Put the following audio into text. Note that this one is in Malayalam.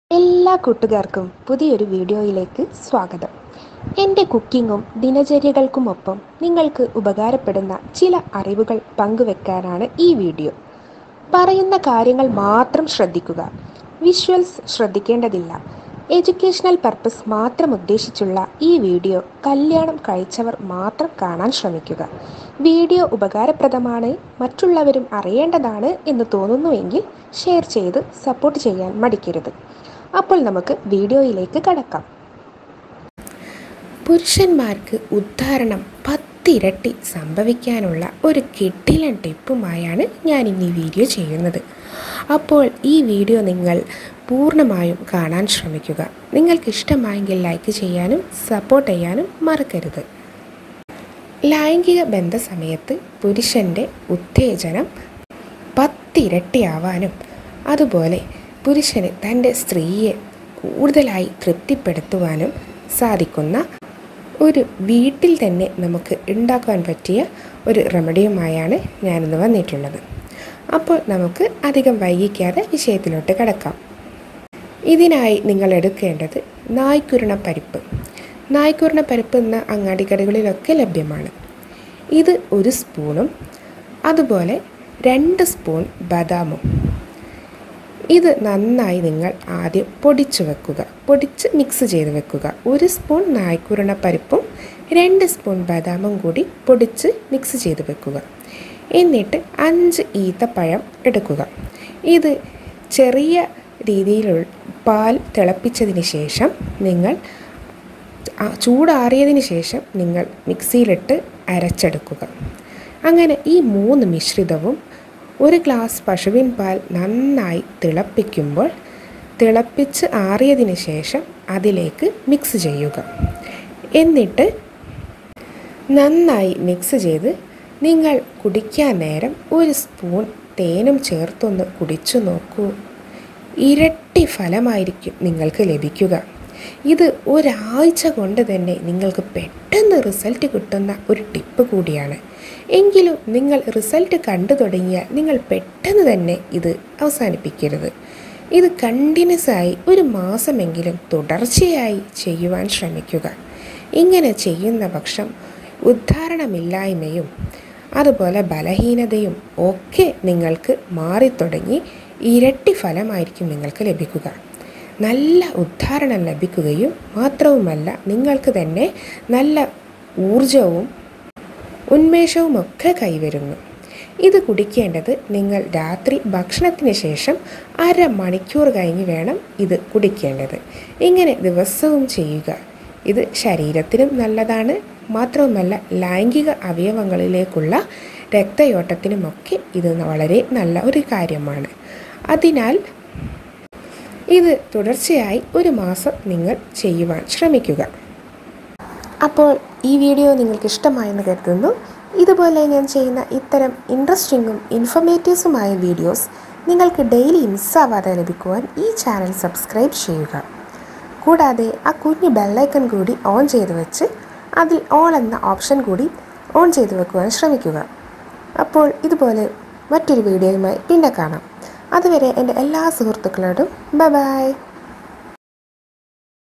എല്ലാ കൂട്ടുകാർക്കും പുതിയൊരു വീഡിയോയിലേക്ക് സ്വാഗതം. എൻ്റെ കുക്കിങ്ങും ദിനചര്യകൾക്കുമൊപ്പം നിങ്ങൾക്ക് ഉപകാരപ്പെടുന്ന ചില അറിവുകൾ പങ്കുവെക്കാനാണ് ഈ വീഡിയോ. പറയുന്ന കാര്യങ്ങൾ മാത്രം ശ്രദ്ധിക്കുക. വിഷ്വൽസ് ശ്രദ്ധിക്കേണ്ടതില്ല. എഡ്യൂക്കേഷണൽ പർപ്പസ് മാത്രം ഉദ്ദേശിച്ചുള്ള ഈ വീഡിയോ കല്യാണം കഴിച്ചവർ മാത്രം കാണാൻ ശ്രമിക്കുക. വീഡിയോ ഉപകാരപ്രദമാണ്, മറ്റുള്ളവരും അറിയേണ്ടതാണ് എന്ന് തോന്നുന്നുവെങ്കിൽ ഷെയർ ചെയ്ത് സപ്പോർട്ട് ചെയ്യാൻ മടിക്കരുത്. അപ്പോൾ നമുക്ക് വീഡിയോയിലേക്ക് കടക്കാം. പുരുഷന്മാർക്ക് ഉദ്ധാരണം 10 ഇരട്ടി സംഭവിക്കാനുള്ള ഒരു കിടിലൻ ടിപ്പുമായാണ് ഞാൻ ഇന്ന് ഈ വീഡിയോ ചെയ്യുന്നത്. അപ്പോൾ ഈ വീഡിയോ നിങ്ങൾ പൂർണ്ണമായും കാണാൻ ശ്രമിക്കുക. നിങ്ങൾക്ക് ഇഷ്ടമായെങ്കിൽ ലൈക്ക് ചെയ്യാനും സപ്പോർട്ട് ചെയ്യാനും മറക്കരുത്. ലൈംഗിക ബന്ധ സമയത്ത് പുരുഷൻ്റെ ഉത്തേജനം 10 ഇരട്ടിയാവാനും അതുപോലെ പുരുഷന് തൻ്റെ സ്ത്രീയെ കൂടുതലായി തൃപ്തിപ്പെടുത്തുവാനും സാധിക്കുന്ന ഒരു വീട്ടിൽ തന്നെ നമുക്ക് ഉണ്ടാക്കാൻ പറ്റിയ ഒരു റെമഡിയുമായാണ് ഞാനിന്ന് വന്നിട്ടുള്ളത്. അപ്പോൾ നമുക്ക് അധികം വൈകിക്കാതെ വിഷയത്തിലോട്ട് കടക്കാം. ഇതിനായി നിങ്ങൾ എടുക്കേണ്ടത് നായ്ക്കുരുണപ്പരിപ്പ്. നായ്ക്കുരുണപ്പരിപ്പ് എന്ന അങ്ങാടിക്കടകളിലൊക്കെ ലഭ്യമാണ്. ഇത് 1 സ്പൂണും അതുപോലെ 2 സ്പൂൺ ബദാമും. ഇത് നന്നായി നിങ്ങൾ ആദ്യം പൊടിച്ച് മിക്സ് ചെയ്ത് വെക്കുക. 1 സ്പൂൺ നായ്ക്കുരുണപ്പരിപ്പും 2 സ്പൂൺ ബദാമും കൂടി പൊടിച്ച് മിക്സ് ചെയ്ത് വെക്കുക. എന്നിട്ട് 5 ഈത്തപ്പഴം എടുക്കുക. ഇത് ചെറിയ രീതിയിലുള്ള പാൽ തിളപ്പിച്ചതിന് ശേഷം നിങ്ങൾ ചൂടാറിയതിന് ശേഷം നിങ്ങൾ മിക്സിയിലിട്ട് അരച്ചെടുക്കുക. അങ്ങനെ ഈ 3 മിശ്രിതവും 1 ഗ്ലാസ് പശുവിൻ പാൽ നന്നായി തിളപ്പിച്ച് ആറിയതിന് ശേഷം അതിലേക്ക് മിക്സ് ചെയ്യുക. എന്നിട്ട് നന്നായി മിക്സ് ചെയ്ത് നിങ്ങൾ കുടിക്കാൻ നേരം 1 സ്പൂൺ തേനും ചേർത്തൊന്ന് കുടിച്ചു നോക്കൂ. ഇരട്ടി ഫലമായിരിക്കും നിങ്ങൾക്ക് ലഭിക്കുക. ഇത് ഒരാഴ്ച കൊണ്ട് തന്നെ നിങ്ങൾക്ക് പെട്ടെന്ന് റിസൾട്ട് കിട്ടുന്ന ഒരു ടിപ്പ് കൂടിയാണ്. എങ്കിലും നിങ്ങൾ റിസൾട്ട് കണ്ടു തുടങ്ങിയാൽ നിങ്ങൾ പെട്ടെന്ന് തന്നെ ഇത് അവസാനിപ്പിക്കരുത്. ഇത് കണ്ടിന്യൂസ് ആയി 1 മാസമെങ്കിലും തുടർച്ചയായി ചെയ്യുവാൻ ശ്രമിക്കുക. ഇങ്ങനെ ചെയ്യുന്ന പക്ഷം ഉദ്ധാരണമില്ലായ്മയും അതുപോലെ ബലഹീനതയും ഒക്കെ നിങ്ങൾക്ക് മാറിത്തുടങ്ങി ഇരട്ടി ഫലമായിരിക്കും നിങ്ങൾക്ക് ലഭിക്കുക. നല്ല ഉദ്ധാരണം ലഭിക്കുകയും മാത്രവുമല്ല നിങ്ങൾക്ക് തന്നെ നല്ല ഊർജവും ഉന്മേഷവുമൊക്കെ കൈവരുന്നു. ഇത് കുടിക്കേണ്ടത് നിങ്ങൾ രാത്രി ഭക്ഷണത്തിന് ശേഷം 1/2 മണിക്കൂർ കഴിഞ്ഞ് വേണം ഇത് കുടിക്കേണ്ടത്. ഇങ്ങനെ ദിവസവും ചെയ്യുക. ഇത് ശരീരത്തിനും നല്ലതാണ്, മാത്രവുമല്ല ലൈംഗിക അവയവങ്ങളിലേക്കുള്ള രക്തയോട്ടത്തിനുമൊക്കെ ഇത് വളരെ നല്ല ഒരു കാര്യമാണ്. അതിനാൽ ഇത് തുടർച്ചയായി 1 മാസം നിങ്ങൾ ചെയ്യുവാൻ ശ്രമിക്കുക. അപ്പോൾ ഈ വീഡിയോ നിങ്ങൾക്ക് ഇഷ്ടമായെന്ന് കരുതുന്നു. ഇതുപോലെ ഞാൻ ചെയ്യുന്ന ഇത്തരം ഇൻട്രസ്റ്റിങ്ങും ഇൻഫർമേറ്റീവ്സുമായ വീഡിയോസ് നിങ്ങൾക്ക് ഡെയിലി മിസ്സാവാതെ ലഭിക്കുവാൻ ഈ ചാനൽ സബ്സ്ക്രൈബ് ചെയ്യുക. കൂടാതെ ആ കുഞ്ഞു ബെല്ലൈക്കൺ കൂടി ഓൺ ചെയ്ത് വെച്ച് അതിൽ ഓൾ എന്ന ഓപ്ഷൻ കൂടി ഓൺ ചെയ്ത് വെക്കുവാൻ ശ്രമിക്കുക. അപ്പോൾ ഇതുപോലെ മറ്റൊരു വീഡിയോയുമായി പിന്നെ കാണാം. അതുവരെ എൻ്റെ എല്ലാ സുഹൃത്തുക്കളോടും ബൈ.